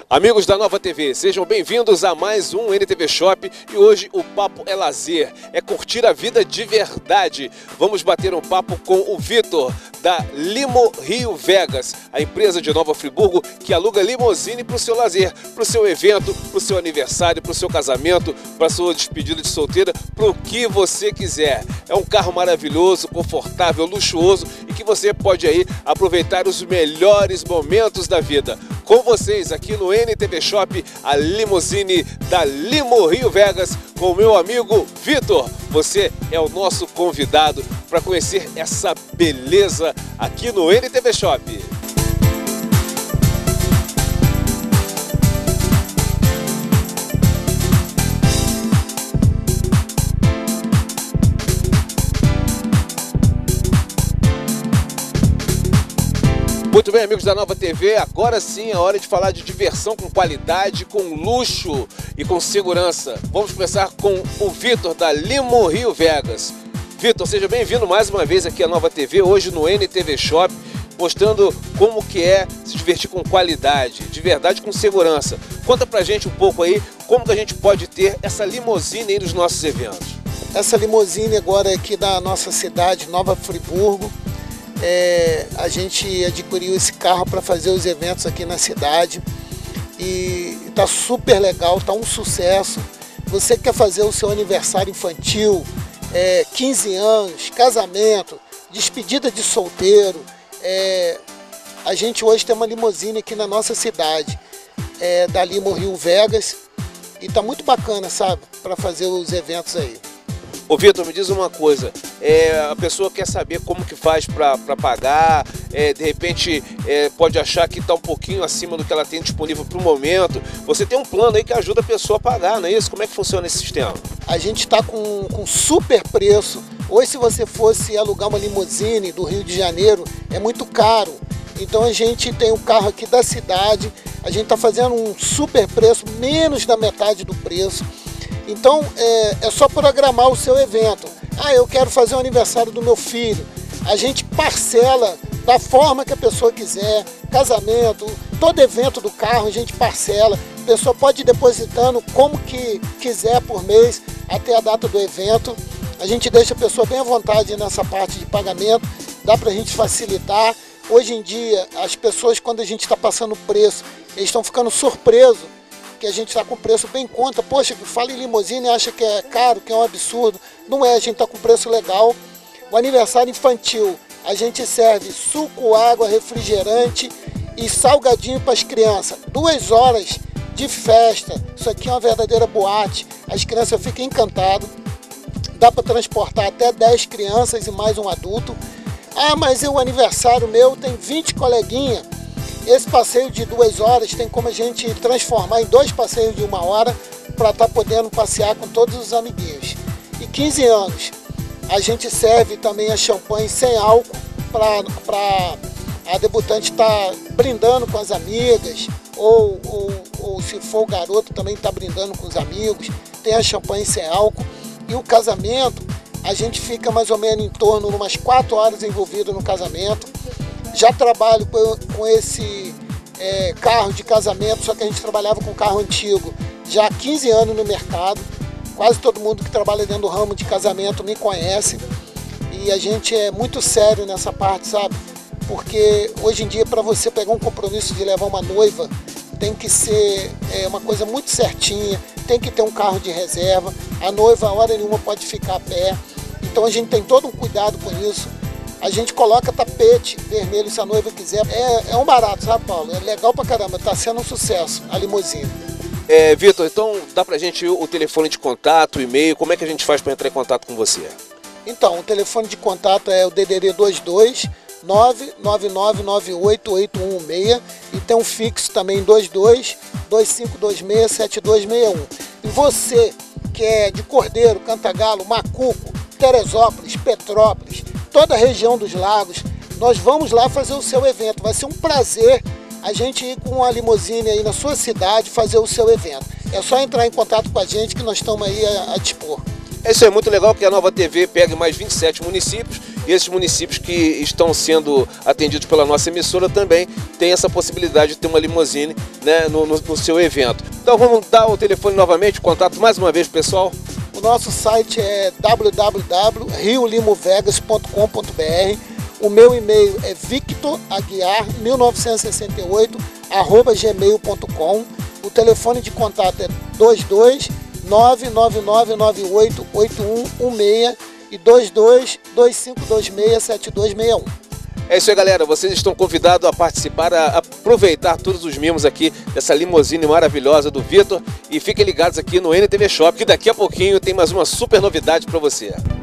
Amigos da Nova TV, sejam bem-vindos a mais um NTV Shop e hoje o papo é lazer, é curtir a vida de verdade. Vamos bater um papo com o Vitor da Limo Rio Vegas, a empresa de Nova Friburgo que aluga limousine para o seu lazer, para o seu evento, para o seu aniversário, para o seu casamento, para a sua despedida de solteira, para o que você quiser. É um carro maravilhoso, confortável, luxuoso e que você pode aí aproveitar os melhores momentos da vida. Com vocês aqui no NTV Shop, a limousine da Limo Rio Vegas, com o meu amigo Vitor. Você é o nosso convidado para conhecer essa beleza aqui no NTV Shop. Muito bem, amigos da Nova TV, agora sim é hora de falar de diversão com qualidade, com luxo e com segurança. Vamos começar com o Vitor da Limo Rio Vegas. Vitor, seja bem-vindo mais uma vez aqui à Nova TV, hoje no NTV Shop, mostrando como que é se divertir com qualidade, de verdade com segurança. Conta pra gente um pouco aí como que a gente pode ter essa limousine aí nos nossos eventos. Essa limousine agora é aqui da nossa cidade, Nova Friburgo. A gente adquiriu esse carro para fazer os eventos aqui na cidade e está super legal, está um sucesso. Você quer fazer o seu aniversário infantil, 15 anos, casamento, despedida de solteiro, a gente hoje tem uma limousine aqui na nossa cidade, da Limo Rio Vegas, e está muito bacana, sabe, para fazer os eventos aí. Ô Vitor, me diz uma coisa, a pessoa quer saber como que faz para pagar, de repente pode achar que está um pouquinho acima do que ela tem disponível para o momento. Você tem um plano aí que ajuda a pessoa a pagar, não é isso? Como é que funciona esse sistema? A gente está com super preço. Hoje, se você fosse alugar uma limousine do Rio de Janeiro, é muito caro. Então a gente tem um carro aqui da cidade, a gente está fazendo um super preço, menos da metade do preço. Então é só programar o seu evento. Eu quero fazer o aniversário do meu filho. A gente parcela da forma que a pessoa quiser, casamento, todo evento do carro a gente parcela. A pessoa pode ir depositando como que quiser por mês até a data do evento. A gente deixa a pessoa bem à vontade nessa parte de pagamento, dá para a gente facilitar. Hoje em dia, as pessoas, quando a gente está passando o preço, eles estão ficando surpresos que a gente está com preço bem em conta. Poxa, fala em limousine e acha que é caro, que é um absurdo. Não é, a gente está com preço legal. O aniversário infantil, a gente serve suco, água, refrigerante e salgadinho para as crianças. 2 horas de festa, isso aqui é uma verdadeira boate. As crianças ficam encantadas. Dá para transportar até 10 crianças e mais um adulto. Mas o aniversário meu tem 20 coleguinhas. Esse passeio de 2 horas tem como a gente transformar em 2 passeios de 1 hora para estar podendo passear com todos os amiguinhos. E 15 anos, a gente serve também a champanhe sem álcool para a debutante estar brindando com as amigas, ou se for o garoto também estar brindando com os amigos. Tem a champanhe sem álcool. E o casamento, a gente fica mais ou menos em torno de umas 4 horas envolvido no casamento. Já trabalho com esse carro de casamento, só que a gente trabalhava com carro antigo já há 15 anos no mercado. Quase todo mundo que trabalha dentro do ramo de casamento me conhece. E a gente é muito sério nessa parte, sabe? Porque hoje em dia, para você pegar um compromisso de levar uma noiva, tem que ser uma coisa muito certinha, tem que ter um carro de reserva. A noiva, a hora nenhuma, pode ficar a pé. Então a gente tem todo um cuidado com isso. A gente coloca tapete vermelho se a noiva quiser. É um barato, sabe, Paulo? É legal pra caramba, tá sendo um sucesso a limousine. Vitor, então dá pra gente o telefone de contato, o e-mail, como é que a gente faz para entrar em contato com você? Então, o telefone de contato é o DDD 22 999988116 e tem um fixo também 22 2526 7261. E você que é de Cordeiro, Cantagalo, Macuco, Teresópolis, Petrópolis, toda a região dos lagos, nós vamos lá fazer o seu evento. Vai ser um prazer a gente ir com uma limousine aí na sua cidade fazer o seu evento. É só entrar em contato com a gente que nós estamos aí a dispor. Isso é muito legal, que a Nova TV pega mais 27 municípios E esses municípios que estão sendo atendidos pela nossa emissora também têm essa possibilidade de ter uma limusine, né, no seu evento. Então vamos dar o telefone novamente, o contato mais uma vez, pessoal. O nosso site é www.riolimovegas.com.br. O meu e-mail é victoraguiar1968@gmail.com. O telefone de contato é 22-99998-8116 e 22-2526-7261. É isso aí, galera. Vocês estão convidados a participar, a aproveitar todos os mimos aqui dessa limusine maravilhosa do Vitor. E fiquem ligados aqui no NTV Shop, que daqui a pouquinho tem mais uma super novidade para você.